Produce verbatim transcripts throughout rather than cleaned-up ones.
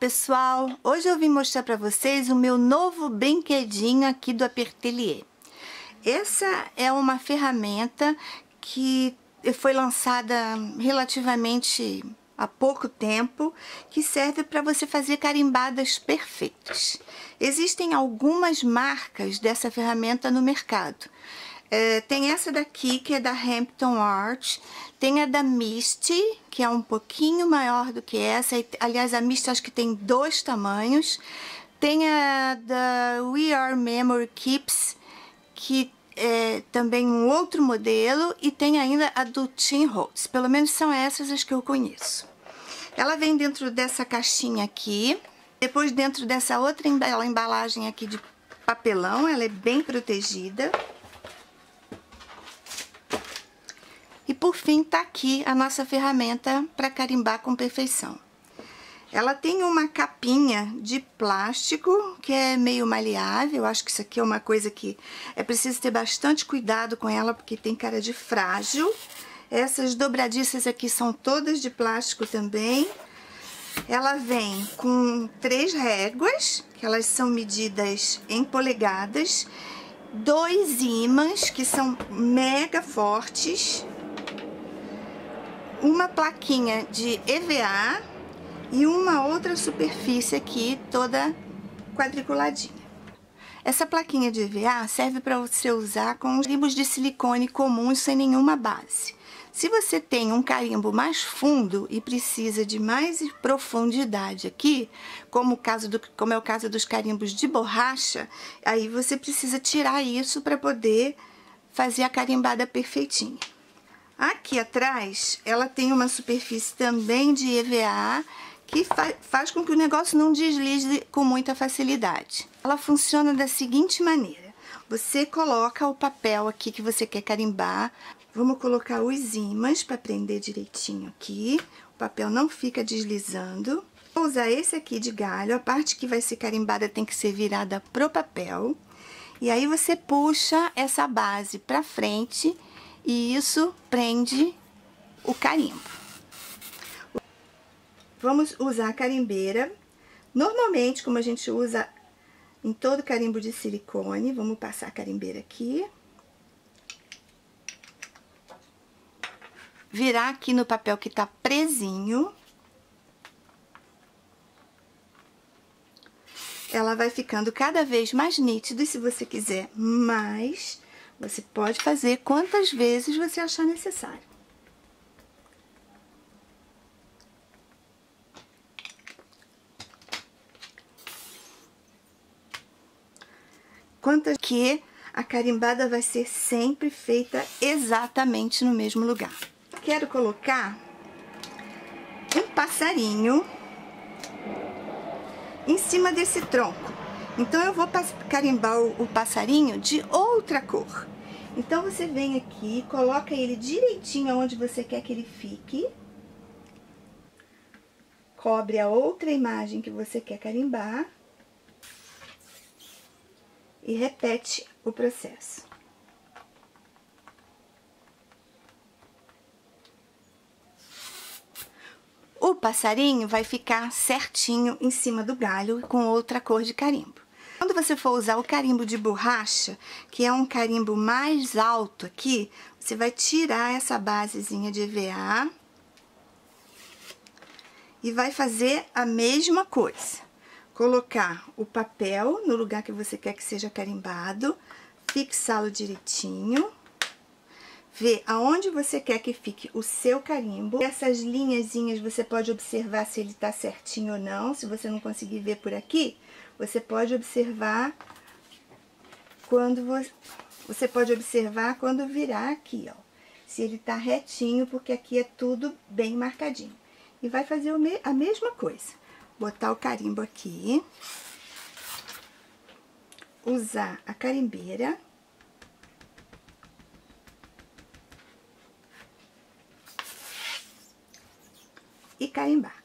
pessoal, hoje eu vim mostrar para vocês o meu novo brinquedinho aqui do Apertelier. Essa é uma ferramenta que foi lançada relativamente há pouco tempo, que serve para você fazer carimbadas perfeitas. Existem algumas marcas dessa ferramenta no mercado. É, tem essa daqui, que é da Hampton Art, tem a da Misty, que é um pouquinho maior do que essa, aliás, a Misty acho que tem dois tamanhos, tem a da We Are Memory Keeps, que é também um outro modelo, e tem ainda a do Tim Holtz, pelo menos são essas as que eu conheço. Ela vem dentro dessa caixinha aqui, depois dentro dessa outra embalagem aqui de papelão, ela é bem protegida. E por fim, tá aqui a nossa ferramenta para carimbar com perfeição. Ela tem uma capinha de plástico, que é meio maleável. Eu acho que isso aqui é uma coisa que é preciso ter bastante cuidado com ela, porque tem cara de frágil. Essas dobradiças aqui são todas de plástico também. Ela vem com três réguas, que elas são medidas em polegadas. Dois ímãs, que são mega fortes. Uma plaquinha de E V A e uma outra superfície aqui toda quadriculadinha. Essa plaquinha de E V A serve para você usar com os carimbos de silicone comuns sem nenhuma base. Se você tem um carimbo mais fundo e precisa de mais profundidade aqui, como, o caso do, como é o caso dos carimbos de borracha, aí você precisa tirar isso para poder fazer a carimbada perfeitinha. Aqui atrás, ela tem uma superfície também de E V A, que fa faz com que o negócio não deslize com muita facilidade. Ela funciona da seguinte maneira: você coloca o papel aqui que você quer carimbar, vamos colocar os ímãs para prender direitinho aqui, o papel não fica deslizando. Vou usar esse aqui de galho, a parte que vai ser carimbada tem que ser virada pro papel, e aí você puxa essa base para frente, e isso prende o carimbo. Vamos usar a carimbeira, normalmente como a gente usa em todo carimbo de silicone. Vamos passar a carimbeira aqui. Virar aqui no papel que tá presinho. Ela vai ficando cada vez mais nítida, e se você quiser mais, você pode fazer quantas vezes você achar necessário. Quantas que a carimbada vai ser sempre feita exatamente no mesmo lugar. Quero colocar um passarinho em cima desse tronco. Então, eu vou carimbar o, o passarinho de outra cor. Então, você vem aqui, coloca ele direitinho onde você quer que ele fique. Cobre a outra imagem que você quer carimbar. E repete o processo. O passarinho vai ficar certinho em cima do galho com outra cor de carimbo. Quando você for usar o carimbo de borracha, que é um carimbo mais alto aqui, você vai tirar essa basezinha de E V A e vai fazer a mesma coisa. Colocar o papel no lugar que você quer que seja carimbado, fixá-lo direitinho, ver aonde você quer que fique o seu carimbo. Essas linhazinhas você pode observar se ele tá certinho ou não. Se você não conseguir ver por aqui, você pode observar quando você, você pode observar quando virar aqui, ó, se ele tá retinho, porque aqui é tudo bem marcadinho. E vai fazer a mesma coisa. Botar o carimbo aqui, usar a carimbeira, e carimbar.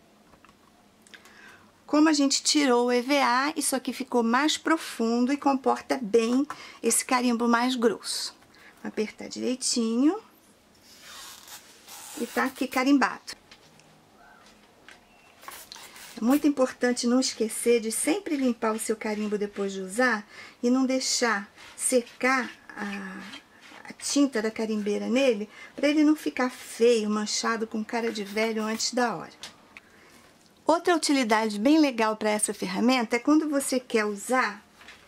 Como a gente tirou o E V A, isso aqui ficou mais profundo e comporta bem esse carimbo mais grosso. Apertar direitinho e tá aqui carimbado. Muito importante não esquecer de sempre limpar o seu carimbo depois de usar e não deixar secar a, a tinta da carimbeira nele, para ele não ficar feio, manchado, com cara de velho antes da hora. Outra utilidade bem legal para essa ferramenta é quando você quer usar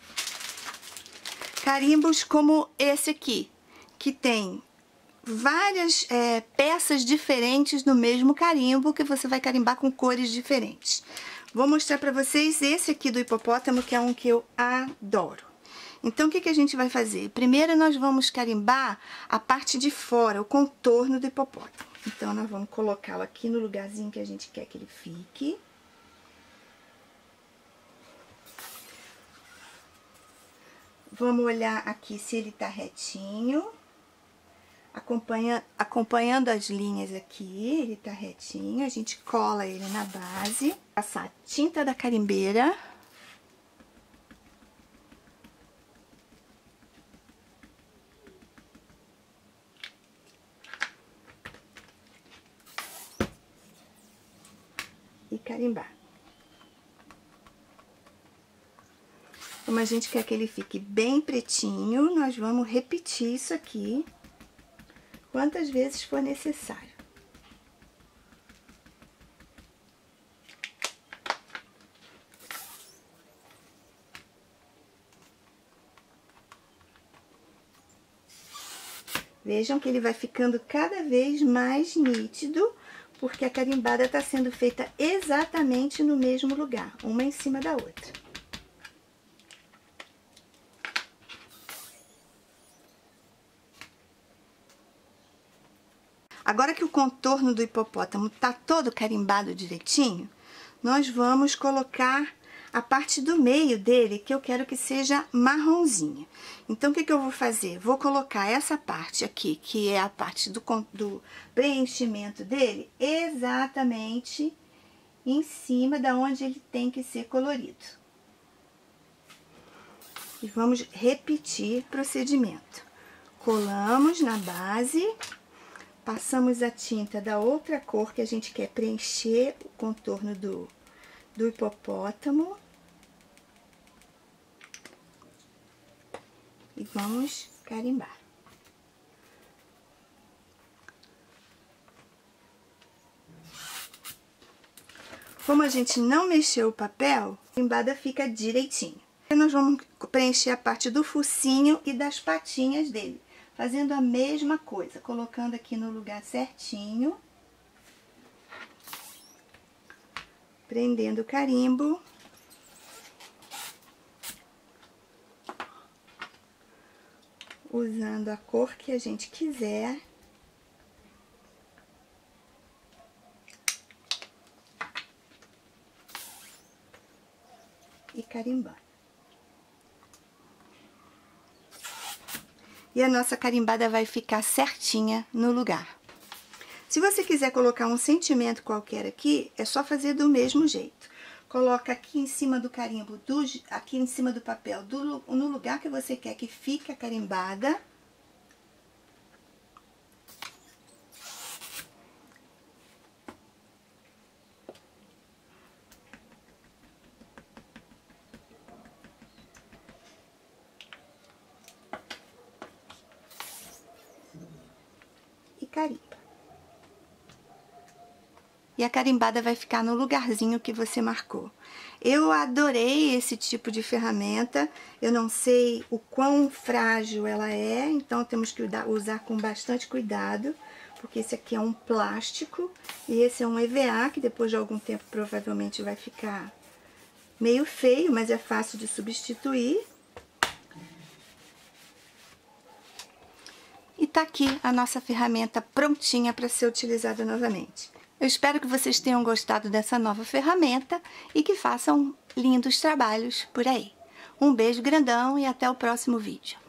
carimbos como esse aqui, que tem várias é, peças diferentes no mesmo carimbo, que você vai carimbar com cores diferentes. Vou mostrar para vocês esse aqui do hipopótamo, que é um que eu adoro. Então, o que, que a gente vai fazer? Primeiro, nós vamos carimbar a parte de fora, o contorno do hipopótamo. Então, nós vamos colocá-lo aqui no lugarzinho que a gente quer que ele fique. Vamos olhar aqui se ele tá retinho. Acompanha, acompanhando as linhas aqui, ele tá retinho. A gente cola ele na base. Passar a tinta da carimbeira. E carimbar. Como a gente quer que ele fique bem pretinho, nós vamos repetir isso aqui quantas vezes for necessário. Vejam que ele vai ficando cada vez mais nítido, porque a carimbada está sendo feita exatamente no mesmo lugar, uma em cima da outra. Agora que o contorno do hipopótamo está todo carimbado direitinho, nós vamos colocar a parte do meio dele, que eu quero que seja marronzinha. Então, o que, que eu vou fazer? Vou colocar essa parte aqui, que é a parte do, do preenchimento dele, exatamente em cima da onde ele tem que ser colorido. E vamos repetir o procedimento. Colamos na base. Passamos a tinta da outra cor que a gente quer preencher o contorno do, do hipopótamo. E vamos carimbar. Como a gente não mexeu o papel, a carimbada fica direitinho. E nós vamos preencher a parte do focinho e das patinhas dele, fazendo a mesma coisa, colocando aqui no lugar certinho, prendendo o carimbo, usando a cor que a gente quiser. E carimbando. E a nossa carimbada vai ficar certinha no lugar. Se você quiser colocar um sentimento qualquer aqui, é só fazer do mesmo jeito. Coloca aqui em cima do carimbo, do, aqui em cima do papel, do, no lugar que você quer que fique a carimbada. E carimba. E a carimbada vai ficar no lugarzinho que você marcou. Eu adorei esse tipo de ferramenta. Eu não sei o quão frágil ela é, então temos que usar com bastante cuidado, porque esse aqui é um plástico e esse é um E V A, que depois de algum tempo provavelmente vai ficar meio feio, mas é fácil de substituir. E tá aqui a nossa ferramenta prontinha para ser utilizada novamente. Eu espero que vocês tenham gostado dessa nova ferramenta e que façam lindos trabalhos por aí. Um beijo grandão e até o próximo vídeo.